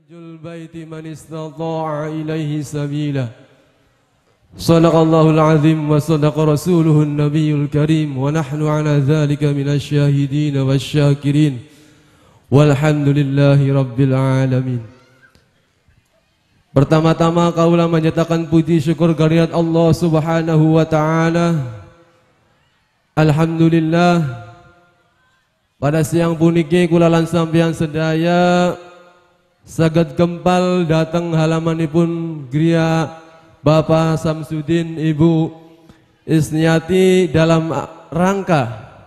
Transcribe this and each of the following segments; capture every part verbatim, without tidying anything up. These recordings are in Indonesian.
Hajjul baiti man istata'a ilaihi sabila. Sadaqallahul azim wa sadaqa rasuluhun nabiyul karim wa nahnu ala dhalika minasy syahidin wasyakirin. Walhamdulillahi rabbil alamin. Pertama-tama kaulah menyatakan puji syukur kehadirat Allah Subhanahu wa taala. Alhamdulillah pada siang puniki kula lan sampeyan sedaya saged gempal datang halamanipun griya Bapak Samsudin, Ibu Isniati dalam rangka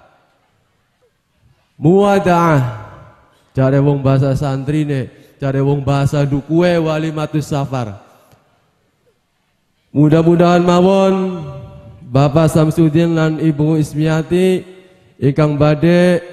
muwadaah cari wong bahasa santrine, cari wong bahasa dukuwe walimatus safar. Mudah-mudahan mawon Bapak Samsudin lan Ibu Ismiati ingkang badhe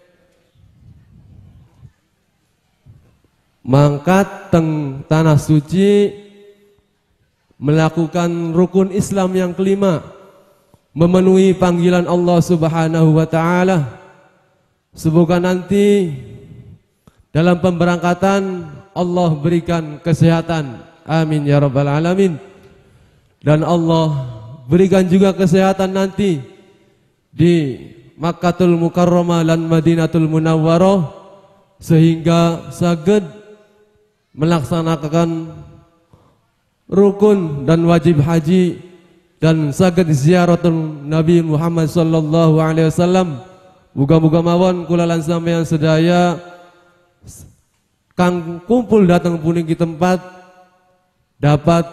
mangkat teng tanah suci melakukan rukun Islam yang kelima, memenuhi panggilan Allah Subhanahu wa taala. Semoga nanti dalam pemberangkatan Allah berikan kesehatan, amin ya rabbal alamin. Dan Allah berikan juga kesehatan nanti di Makkahul Mukarramah dan Madinatul Munawwarah sehingga saged melaksanakan rukun dan wajib haji dan saged ziaratul Nabi Muhammad sallallahu alaihi wasallam. Muga-muga mawon kula lan sampeyan sedaya kang kumpul datang puniki tempat dapat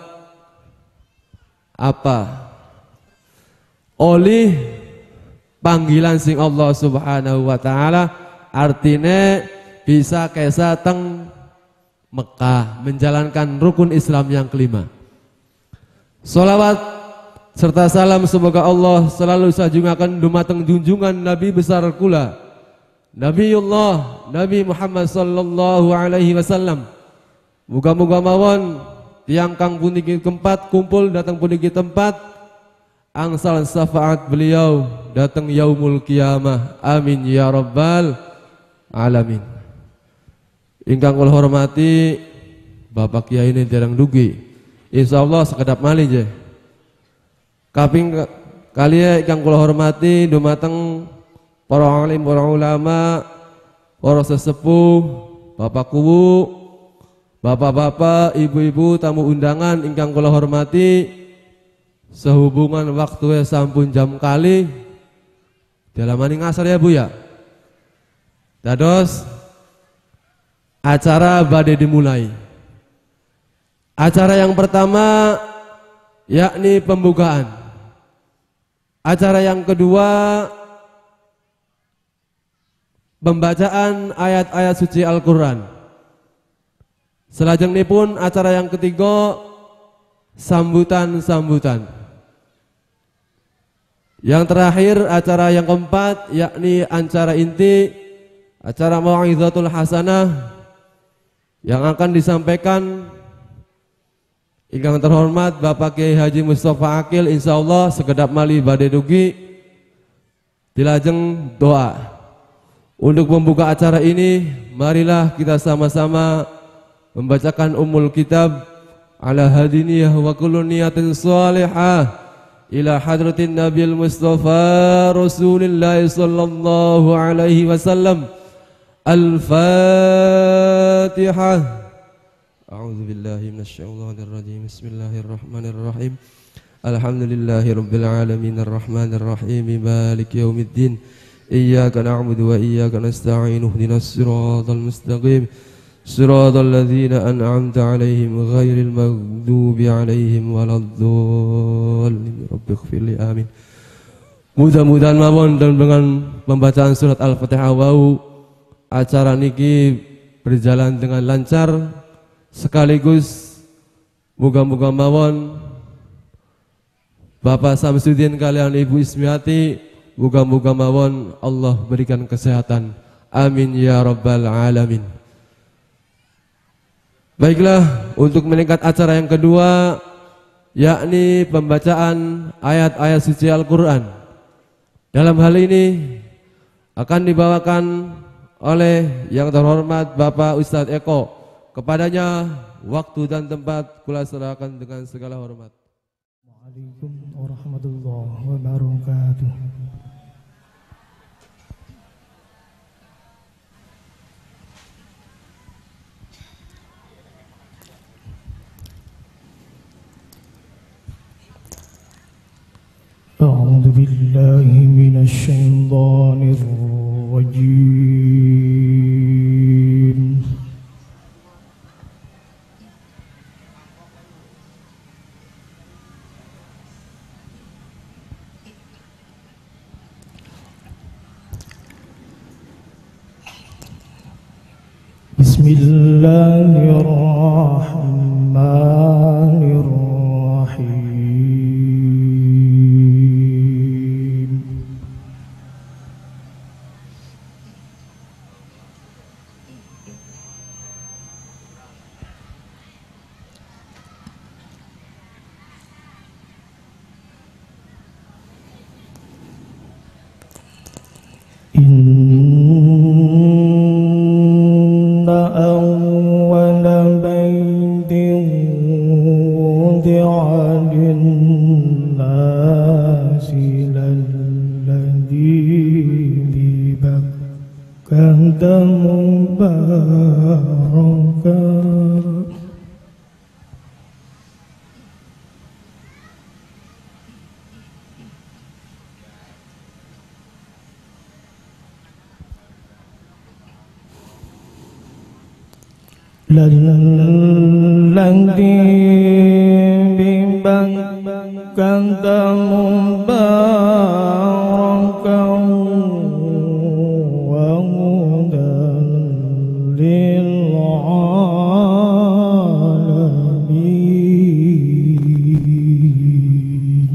apa? Oleh panggilan sing Allah Subhanahu wa taala, artine bisa kesa teng Mekah menjalankan rukun Islam yang kelima. Salawat serta salam semoga Allah selalu sajungaken dumateng junjungan Nabi besar kula Nabiullah Nabi Muhammad sallallahu alaihi wasallam. Muga-muga mawon tiang kang puniki tempat kumpul datang puniki tempat angsal syafaat beliau datang yaumul kiamah, amin ya rabbal alamin. Ingkang kula hormati Bapak Kiai ini jarang dugi, insyaallah sekedap malih je. Kaping kaliya ingkang kula hormati dumateng para alim, para ulama, para sesepuh, Bapak Kuwu, bapak-bapak, ibu-ibu, tamu undangan ingkang kula hormati. Sehubungan waktu sampun jam kali dalam maning ngasar ya Bu ya. Dados acara badai dimulai. Acara yang pertama yakni pembukaan. Acara yang kedua pembacaan ayat-ayat suci Al-Quran. Selajengipun acara yang ketiga sambutan-sambutan. Yang terakhir acara yang keempat yakni acara inti, acara mau'izatul hasanah yang akan disampaikan ingkang terhormat Bapak Kiai Haji Mustafa Akil, insyaallah sekedap mali badhe dugi dilajeng doa. Untuk membuka acara ini marilah kita sama-sama membacakan Ummul Kitab ala hadiniyah wa kullu niyatin shalihah ila hadratin Nabil Mustafa Rasulillah sallallahu alaihi wasallam. Al-Fatihah. A'udzu billahi minasyaitonir rajim. Bismillahirrahmanirrahim. Alhamdulillahirabbil alamin arrahmanir rahim maliki yaumiddin. Iyyaka na'budu wa iyyaka nasta'in. Ihdinas siratal mustaqim. Siratal ladzina an'amta 'alaihim ghairil maghdubi 'alaihim waladdallin. Rabbighfirli amin. Mudah-mudahan mawon dan dengan pembacaan surat Al-Fatihah wau acara niki berjalan dengan lancar, sekaligus muga-muga mawon Bapak Samsudin kalian Ibu Ismiati, muga-muga mawon Allah berikan kesehatan, amin ya rabbal alamin. Baiklah, untuk meningkat acara yang kedua yakni pembacaan ayat-ayat suci Al-Quran. Dalam hal ini akan dibawakan oleh yang terhormat Bapak Ustadz Eko Kepadanya waktu dan tempat kula serahkan dengan segala hormat. Waalaikumsalam warahmatullahi wabarakatuh. أعوذ بالله من الشيطان الرجيم. بسم الله الرحمن الرحيم. إن أول بيت وضع للناس للذي ببكة مباركا للذي ببكة مباركا وهدى للعالمين.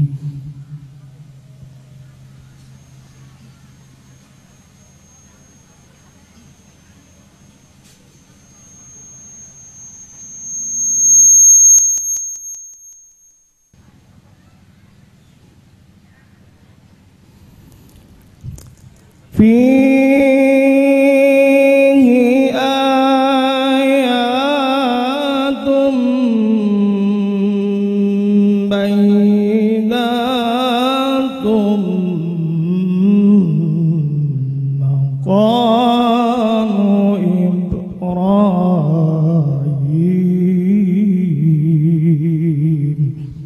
فيه آيات بينات مقام إبراهيم.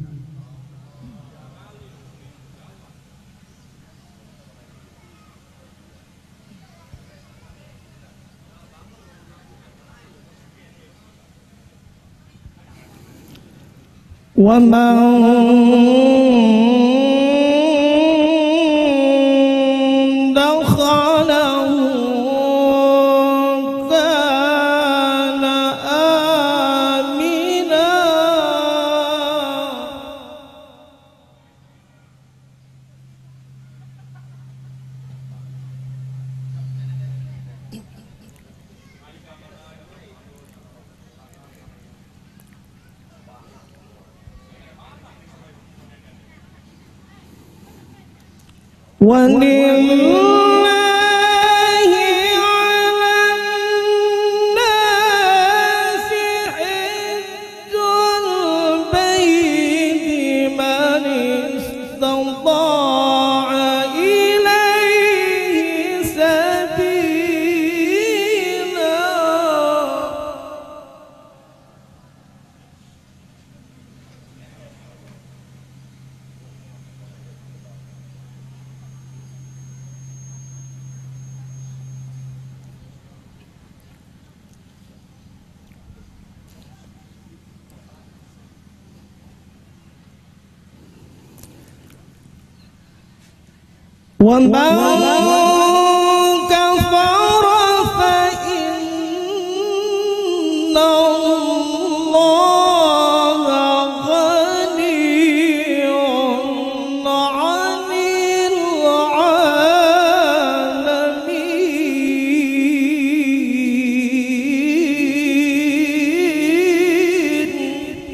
ومن دخله كان آمنا. ولله على الناس حج البيت من استطاع إليه سبيلا. ومن كفر فإن الله غني عن العالمين.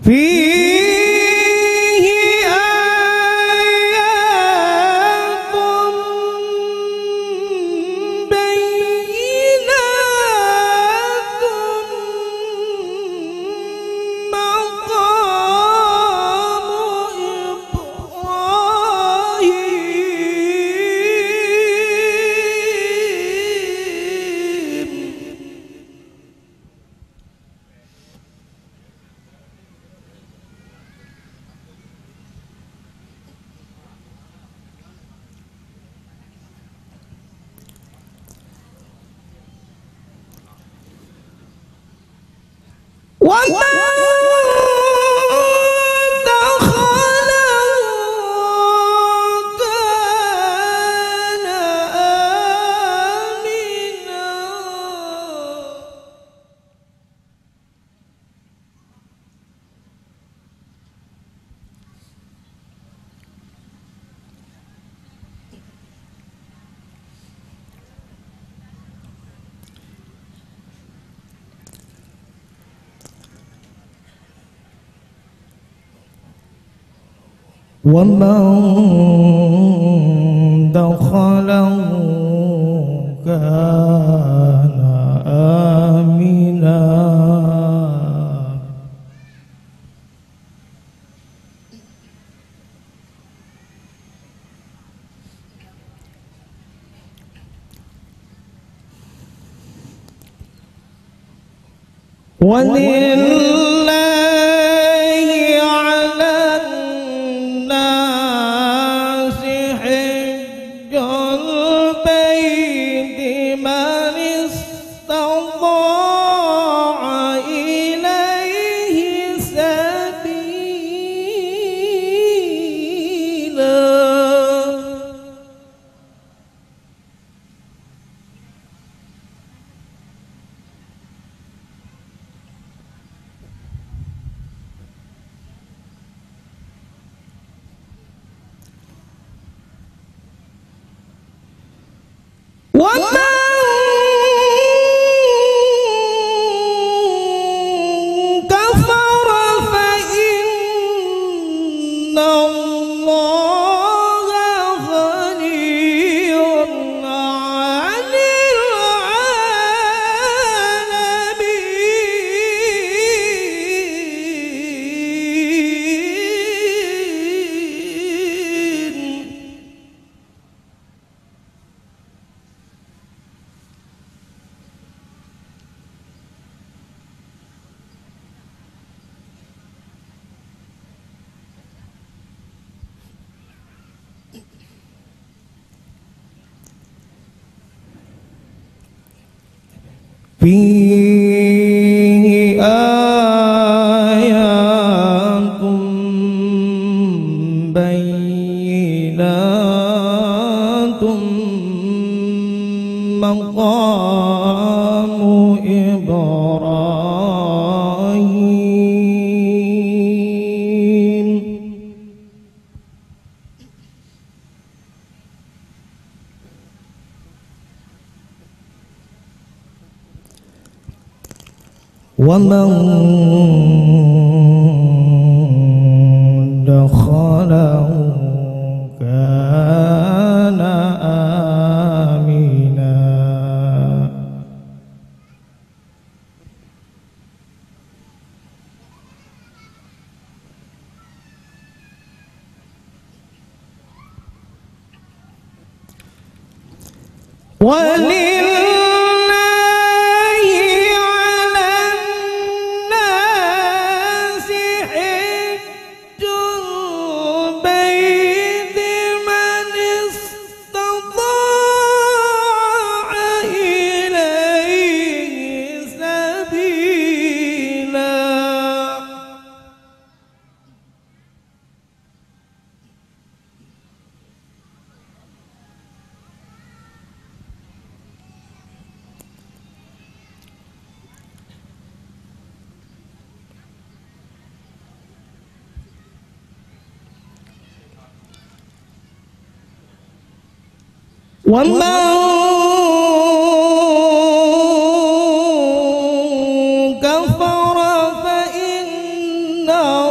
ومن دخله كان آمنا ولله على الناس حج البيت من استطاع إليه سبيلا. ومن كفر فإن الله غني عن العالمين. فيه آيات بينات مقام إبراهيم. ومن دخله كان آمنا. ولله ومن كفر فإن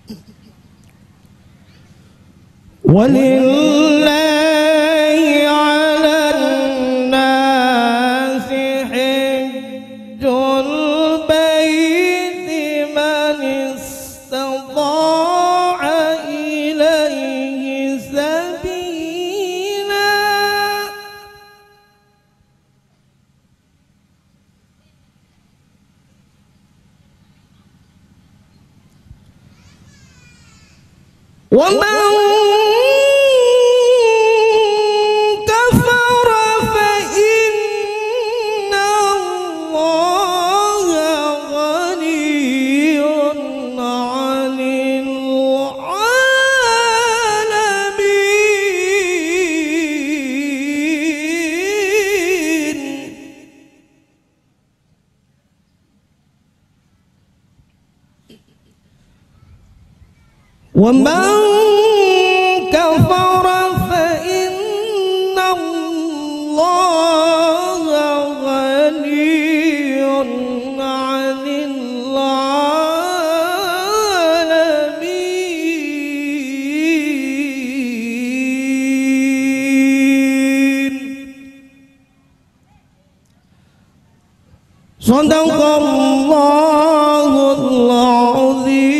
ولله على الناس حج البيت من استطاع إليه سبيلا ومن كفر فإن الله غني عن العالمين ومن كفر فإن الله غني عن العالمين صدق الله العظيم.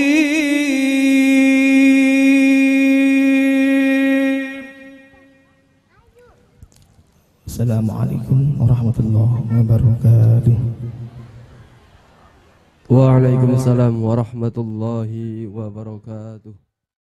Assalamualaikum warahmatullahi wabarakatuh. Waalaikumsalam warahmatullahi wabarakatuh.